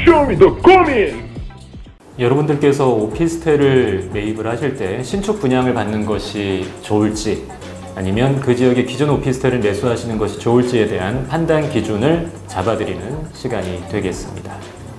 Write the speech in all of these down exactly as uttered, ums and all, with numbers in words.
쇼미 더 고민! 여러분들께서 오피스텔을 매입을 하실 때 신축 분양을 받는 것이 좋을지 아니면 그 지역의 기존 오피스텔을 매수하시는 것이 좋을지에 대한 판단 기준을 잡아드리는 시간이 되겠습니다.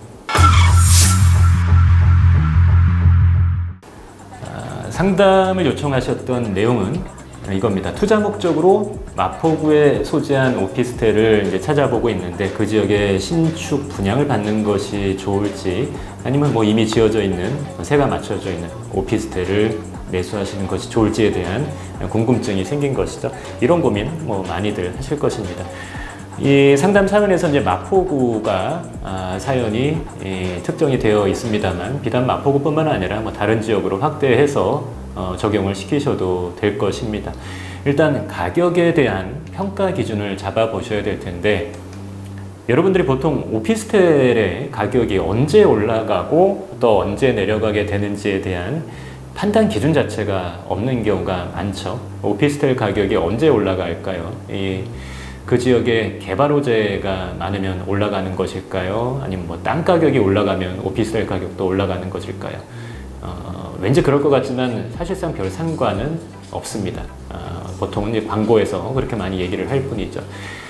아, 상담을 요청하셨던 내용은 이겁니다. 투자 목적으로 마포구에 소재한 오피스텔을 이제 찾아보고 있는데 그 지역에 신축 분양을 받는 것이 좋을지 아니면 뭐 이미 지어져 있는 새가 맞춰져 있는 오피스텔을 매수하시는 것이 좋을지에 대한 궁금증이 생긴 것이죠. 이런 고민 뭐 많이들 하실 것입니다. 이 상담 사연에서 이제 마포구가 아, 사연이 이, 특정이 되어 있습니다만 비단 마포구뿐만 아니라 뭐 다른 지역으로 확대해서 어, 적용을 시키셔도 될 것입니다. 일단 가격에 대한 평가 기준을 잡아 보셔야 될 텐데 여러분들이 보통 오피스텔의 가격이 언제 올라가고 또 언제 내려가게 되는지에 대한 판단 기준 자체가 없는 경우가 많죠. 오피스텔 가격이 언제 올라갈까요? 이, 그 지역에 개발 호재가 많으면 올라가는 것일까요? 아니면 뭐 땅 가격이 올라가면 오피스텔 가격도 올라가는 것일까요? 어, 왠지 그럴 것 같지만 사실상 별 상관은 없습니다. 어, 보통은 이제 광고에서 그렇게 많이 얘기를 할 뿐이죠.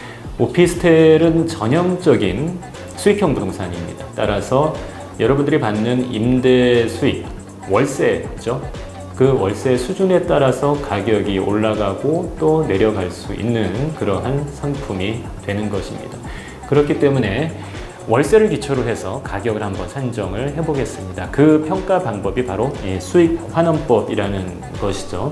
오피스텔은 전형적인 수익형 부동산입니다. 따라서 여러분들이 받는 임대 수익, 월세죠. 그 월세 수준에 따라서 가격이 올라가고 또 내려갈 수 있는 그러한 상품이 되는 것입니다. 그렇기 때문에 월세를 기초로 해서 가격을 한번 산정을 해보겠습니다. 그 평가 방법이 바로 이 수익환원법이라는 것이죠.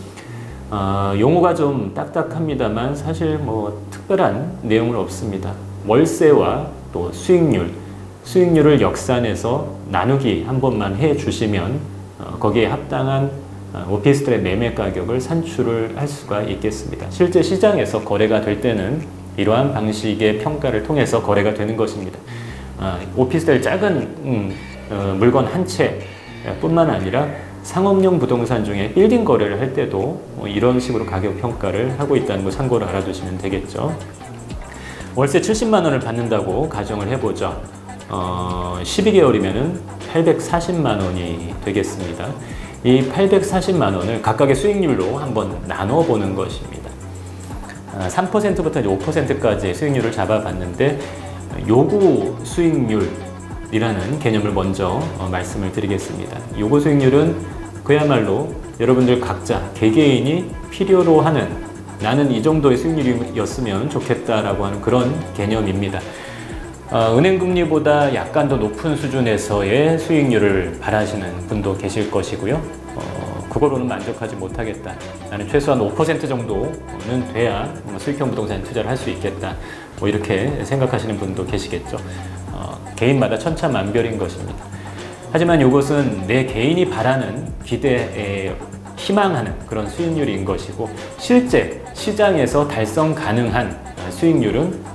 어, 용어가 좀 딱딱합니다만 사실 뭐 특별한 내용은 없습니다. 월세와 또 수익률, 수익률을 역산해서 나누기 한 번만 해주시면 어, 거기에 합당한 어, 오피스텔의 매매 가격을 산출을 할 수가 있겠습니다. 실제 시장에서 거래가 될 때는 이러한 방식의 평가를 통해서 거래가 되는 것입니다. 어, 오피스텔 작은 음, 어, 물건 한 채 뿐만 아니라 상업용 부동산 중에 빌딩 거래를 할 때도 뭐 이런 식으로 가격 평가를 하고 있다는 거 참고로 알아두시면 되겠죠. 월세 칠십만 원을 받는다고 가정을 해보죠. 어, 십이 개월이면 팔백사십만 원이 되겠습니다. 이 팔백사십만 원을 각각의 수익률로 한번 나눠보는 것입니다. 삼 퍼센트부터 오 퍼센트까지의 수익률을 잡아봤는데 요구 수익률이라는 개념을 먼저 어, 말씀을 드리겠습니다. 요구 수익률은 그야말로 여러분들 각자 개개인이 필요로 하는 나는 이 정도의 수익률이었으면 좋겠다라고 하는 그런 개념입니다. 어, 은행금리보다 약간 더 높은 수준에서의 수익률을 바라시는 분도 계실 것이고요. 어, 그거로는 만족하지 못하겠다. 나는 최소한 오 퍼센트 정도는 돼야 수익형 부동산 투자를 할 수 있겠다. 뭐 이렇게 생각하시는 분도 계시겠죠. 어, 개인마다 천차만별인 것입니다. 하지만 이것은 내 개인이 바라는 기대에 희망하는 그런 수익률인 것이고 실제 시장에서 달성 가능한 수익률은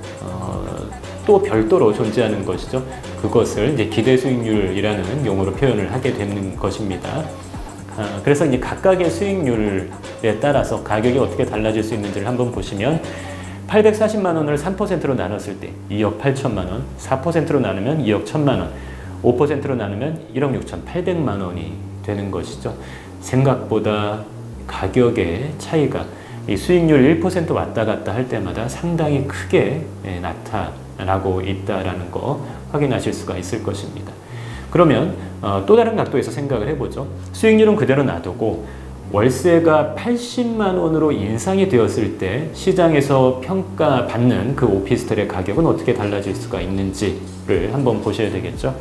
또 별도로 존재하는 것이죠. 그것을 이제 기대 수익률이라는 용어로 표현을 하게 되는 것입니다. 아, 그래서 이제 각각의 수익률에 따라서 가격이 어떻게 달라질 수 있는지를 한번 보시면 팔백사십만 원을 삼 퍼센트로 나눴을 때 이억 팔천만 원, 사 퍼센트로 나누면 이억 천만 원, 오 퍼센트로 나누면 일억 육천팔백만 원이 되는 것이죠. 생각보다 가격의 차이가 이 수익률 일 퍼센트 왔다 갔다 할 때마다 상당히 크게 나타나고 있다는 거 확인하실 수가 있을 것입니다. 그러면 어, 또 다른 각도에서 생각을 해보죠. 수익률은 그대로 놔두고 월세가 팔십만 원으로 인상이 되었을 때 시장에서 평가받는 그 오피스텔의 가격은 어떻게 달라질 수가 있는지를 한번 보셔야 되겠죠.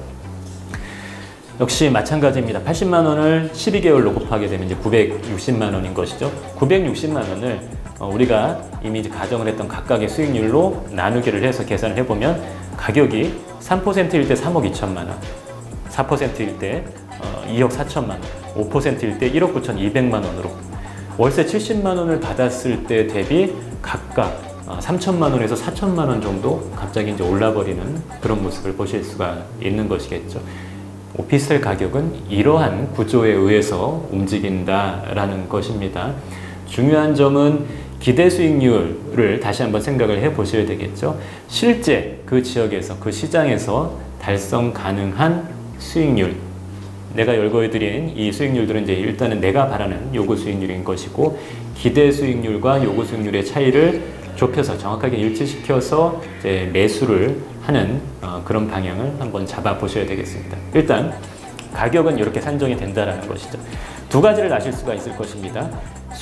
역시 마찬가지입니다. 팔십만 원을 십이 개월로 곱하게 되면 이제 구백육십만 원인 것이죠. 구백육십만 원을 우리가 이미 이제 가정을 했던 각각의 수익률로 나누기를 해서 계산을 해보면 가격이 삼 퍼센트일 때 삼억 이천만 원, 사 퍼센트일 때 이억 사천만 원, 오 퍼센트일 때 일억 구천이백만 원으로 월세 칠십만 원을 받았을 때 대비 각각 삼천만 원에서 사천만 원 정도 갑자기 이제 올라버리는 그런 모습을 보실 수가 있는 것이겠죠. 오피스텔 가격은 이러한 구조에 의해서 움직인다라는 것입니다. 중요한 점은 기대 수익률을 다시 한번 생각을 해 보셔야 되겠죠. 실제 그 지역에서, 그 시장에서 달성 가능한 수익률, 내가 열거해드린 이 수익률들은 이제 일단은 내가 바라는 요구 수익률인 것이고, 기대 수익률과 요구 수익률의 차이를 좁혀서 정확하게 일치시켜서 이제 매수를 하는 어, 그런 방향을 한번 잡아 보셔야 되겠습니다. 일단 가격은 이렇게 산정이 된다라는 것이죠. 두 가지를 아실 수가 있을 것입니다.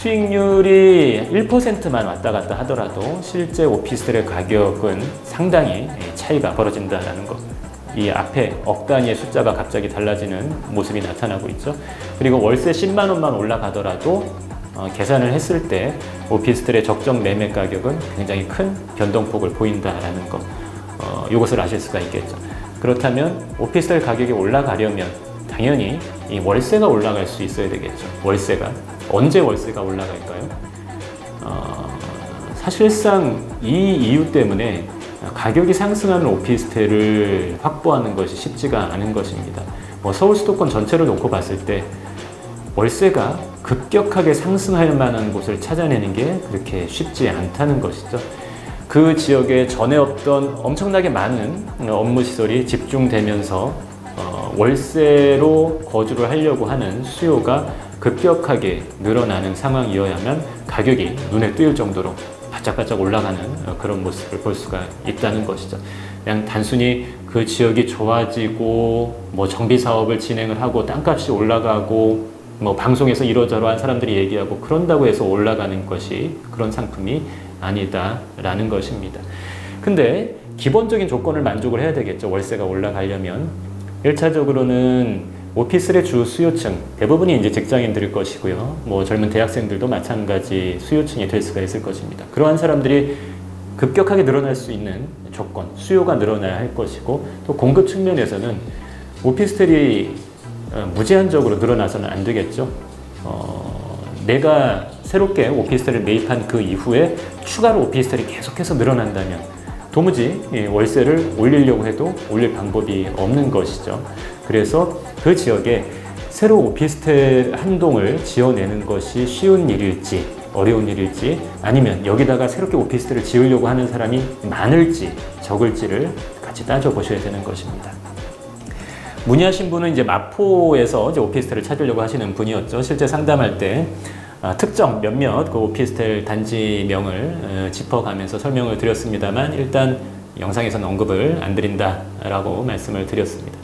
수익률이 일 퍼센트만 왔다 갔다 하더라도 실제 오피스텔의 가격은 상당히 차이가 벌어진다라는 것. 이 앞에 억 단위의 숫자가 갑자기 달라지는 모습이 나타나고 있죠. 그리고 월세 십만 원만 올라가더라도 어, 계산을 했을 때 오피스텔의 적정 매매 가격은 굉장히 큰 변동폭을 보인다라는 것. 어, 이것을 아실 수가 있겠죠. 그렇다면 오피스텔 가격이 올라가려면 당연히 이 월세가 올라갈 수 있어야 되겠죠. 월세가. 언제 월세가 올라갈까요? 어, 사실상 이 이유 때문에 가격이 상승하는 오피스텔을 확보하는 것이 쉽지가 않은 것입니다. 뭐 서울 수도권 전체를 놓고 봤을 때 월세가 급격하게 상승할 만한 곳을 찾아내는 게 그렇게 쉽지 않다는 것이죠. 그 지역에 전에 없던 엄청나게 많은 업무 시설이 집중되면서 어, 월세로 거주를 하려고 하는 수요가 급격하게 늘어나는 상황이어야만 가격이 눈에 띄을 정도로 바짝바짝 올라가는 그런 모습을 볼 수가 있다는 것이죠. 그냥 단순히 그 지역이 좋아지고 뭐 정비 사업을 진행을 하고 땅값이 올라가고 뭐 방송에서 이러저러한 사람들이 얘기하고 그런다고 해서 올라가는 것이 그런 상품이 아니다라는 것입니다. 근데 기본적인 조건을 만족을 해야 되겠죠. 월세가 올라가려면 일 차적으로는 오피스텔의 주 수요층, 대부분이 이제 직장인들일 것이고요. 뭐 젊은 대학생들도 마찬가지 수요층이 될 수가 있을 것입니다. 그러한 사람들이 급격하게 늘어날 수 있는 조건, 수요가 늘어나야 할 것이고, 또 공급 측면에서는 오피스텔이 무제한적으로 늘어나서는 안 되겠죠. 어, 내가 새롭게 오피스텔을 매입한 그 이후에 추가로 오피스텔이 계속해서 늘어난다면 도무지 월세를 올리려고 해도 올릴 방법이 없는 것이죠. 그래서 그 지역에 새로 오피스텔 한 동을 지어내는 것이 쉬운 일일지 어려운 일일지, 아니면 여기다가 새롭게 오피스텔을 지으려고 하는 사람이 많을지 적을지를 같이 따져보셔야 되는 것입니다. 문의하신 분은 이제 마포에서 이제 오피스텔을 찾으려고 하시는 분이었죠. 실제 상담할 때 아, 특정 몇몇 그 오피스텔 단지명을 어, 짚어가면서 설명을 드렸습니다만, 일단 영상에서는 언급을 안 드린다라고 말씀을 드렸습니다.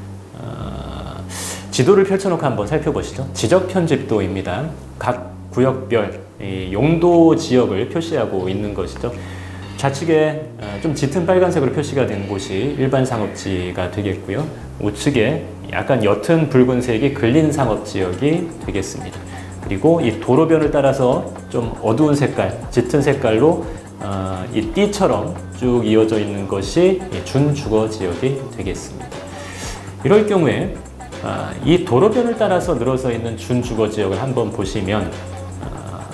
어, 지도를 펼쳐놓고 한번 살펴보시죠. 지적 편집도입니다. 각 구역별 이 용도 지역을 표시하고 있는 것이죠. 좌측에 좀 짙은 빨간색으로 표시가 된 곳이 일반 상업지가 되겠고요. 우측에 약간 옅은 붉은색이 근린 상업지역이 되겠습니다. 그리고 이 도로변을 따라서 좀 어두운 색깔, 짙은 색깔로 어, 이 띠처럼 쭉 이어져 있는 것이 준주거 지역이 되겠습니다. 이럴 경우에 어, 이 도로변을 따라서 늘어서 있는 준주거 지역을 한번 보시면, 어,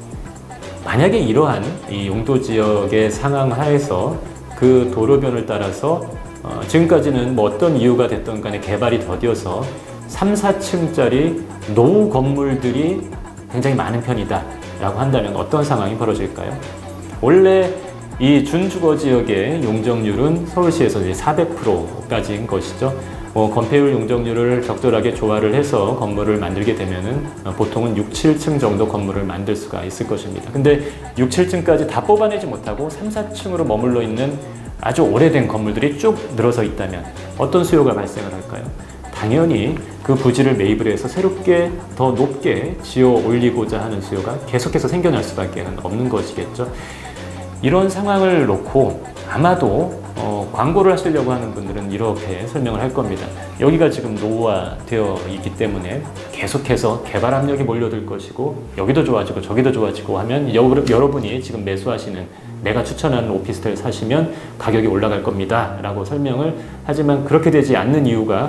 만약에 이러한 이 용도 지역의 상황 하에서 그 도로변을 따라서 어, 지금까지는 뭐 어떤 이유가 됐던 간에 개발이 더뎌서 삼, 사층짜리 노후 건물들이 굉장히 많은 편이다 라고 한다면 어떤 상황이 벌어질까요? 원래 이 준주거 지역의 용적률은 서울시에서 이제 사백 퍼센트까지인 것이죠. 뭐 건폐율 용적률을 적절하게 조화를 해서 건물을 만들게 되면은 보통은 육, 칠층 정도 건물을 만들 수가 있을 것입니다. 근데 육, 칠층까지 다 뽑아내지 못하고 삼, 사층으로 머물러 있는 아주 오래된 건물들이 쭉 늘어서 있다면 어떤 수요가 발생을 할까요? 당연히 그 부지를 매입을 해서 새롭게 더 높게 지어 올리고자 하는 수요가 계속해서 생겨날 수밖에 없는 것이겠죠. 이런 상황을 놓고 아마도 어, 광고를 하시려고 하는 분들은 이렇게 설명을 할 겁니다. 여기가 지금 노후화되어 있기 때문에 계속해서 개발 압력이 몰려들 것이고, 여기도 좋아지고 저기도 좋아지고 하면 여, 여러분이 지금 매수하시는, 내가 추천하는 오피스텔 사시면 가격이 올라갈 겁니다 라고 설명을 하지만, 그렇게 되지 않는 이유가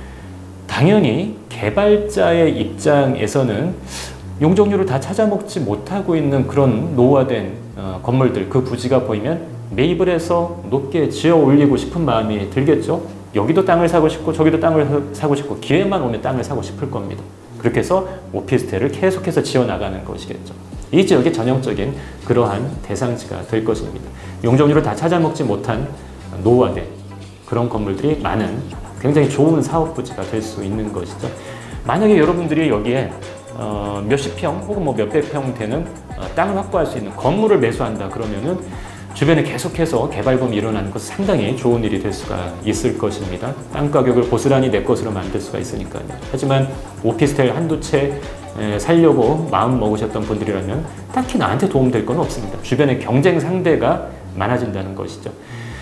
당연히 개발자의 입장에서는 용적률을 다 찾아먹지 못하고 있는 그런 노후화된 어, 건물들, 그 부지가 보이면 매입을 해서 높게 지어 올리고 싶은 마음이 들겠죠. 여기도 땅을 사고 싶고 저기도 땅을 사고 싶고, 기회만 오면 땅을 사고 싶을 겁니다. 그렇게 해서 오피스텔을 계속해서 지어 나가는 것이겠죠. 이 지역의 전형적인 그러한 대상지가 될 것입니다. 용적률을 다 찾아먹지 못한 노후화된 그런 건물들이 많은 굉장히 좋은 사업 부지가 될 수 있는 것이죠. 만약에 여러분들이 여기에 어, 몇십 평 혹은 뭐 몇백 평 되는 어, 땅을 확보할 수 있는 건물을 매수한다 그러면은 주변에 계속해서 개발붐이 일어나는 것은 상당히 좋은 일이 될 수가 있을 것입니다. 땅 가격을 고스란히 내 것으로 만들 수가 있으니까요. 하지만 오피스텔 한두 채 살려고 마음 먹으셨던 분들이라면 딱히 나한테 도움될 건 없습니다. 주변에 경쟁 상대가 많아진다는 것이죠.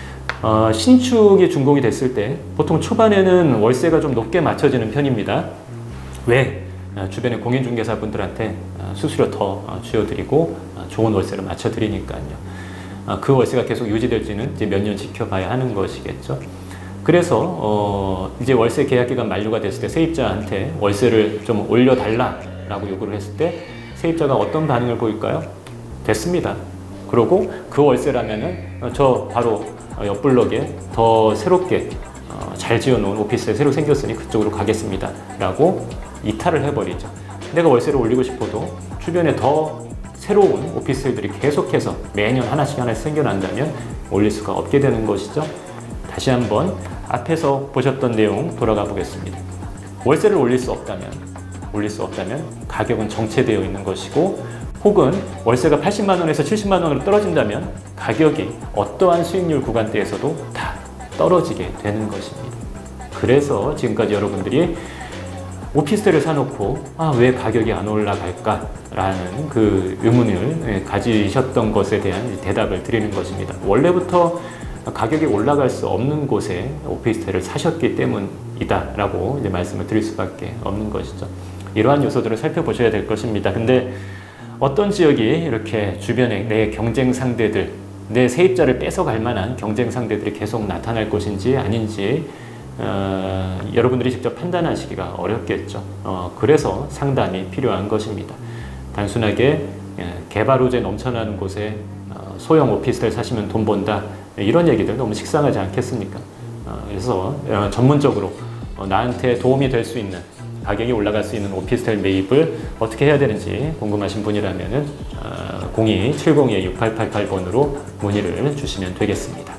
어, 신축이 준공이 됐을 때 보통 초반에는 월세가 좀 높게 맞춰지는 편입니다. 왜? 주변의 공인중개사분들한테 수수료 더 쥐어드리고 좋은 월세를 맞춰드리니까요. 그 월세가 계속 유지될지는 이제 몇 년 지켜봐야 하는 것이겠죠. 그래서 어 이제 월세 계약 기간 만료가 됐을 때 세입자한테 월세를 좀 올려달라라고 요구를 했을 때 세입자가 어떤 반응을 보일까요? 됐습니다. 그러고 그 월세라면은 저 바로 옆블럭에 더 새롭게 어 잘 지어놓은 오피스텔 새로 생겼으니 그쪽으로 가겠습니다 라고 이탈을 해버리죠. 내가 월세를 올리고 싶어도 주변에 더 새로운 오피스텔들이 계속해서 매년 하나씩 하나씩 생겨난다면 올릴 수가 없게 되는 것이죠. 다시 한번 앞에서 보셨던 내용 돌아가 보겠습니다. 월세를 올릴 수 없다면 올릴 수 없다면 가격은 정체되어 있는 것이고, 혹은 월세가 팔십만 원에서 칠십만 원으로 떨어진다면 가격이 어떠한 수익률 구간대에서도 다 떨어지게 되는 것입니다. 그래서 지금까지 여러분들이 오피스텔을 사놓고 아, 왜 가격이 안 올라갈까? 라는 그 의문을 가지셨던 것에 대한 대답을 드리는 것입니다. 원래부터 가격이 올라갈 수 없는 곳에 오피스텔을 사셨기 때문이다 라고 이제 말씀을 드릴 수밖에 없는 것이죠. 이러한 요소들을 살펴보셔야 될 것입니다. 근데 어떤 지역이 이렇게 주변에 내 경쟁 상대들, 내 세입자를 뺏어갈 만한 경쟁 상대들이 계속 나타날 것인지 아닌지 어, 여러분들이 직접 판단하시기가 어렵겠죠. 어, 그래서 상담이 필요한 것입니다. 단순하게 개발 호재 넘쳐나는 곳에 어, 소형 오피스텔 사시면 돈 번다, 이런 얘기들 너무 식상하지 않겠습니까? 어, 그래서 어, 전문적으로 어, 나한테 도움이 될 수 있는, 가격이 올라갈 수 있는 오피스텔 매입을 어떻게 해야 되는지 궁금하신 분이라면 어, 공이 칠공이 육팔팔팔 번으로 문의를 주시면 되겠습니다.